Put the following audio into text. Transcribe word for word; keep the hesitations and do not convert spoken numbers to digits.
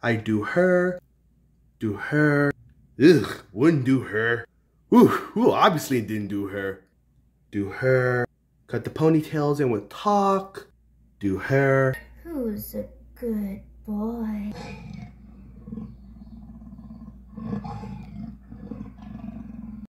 I do her. Do her. Ugh, wouldn't do her. Ooh, ooh, obviously didn't do her. Do her. Cut the ponytails in with talk. Do her. Who's a good boy?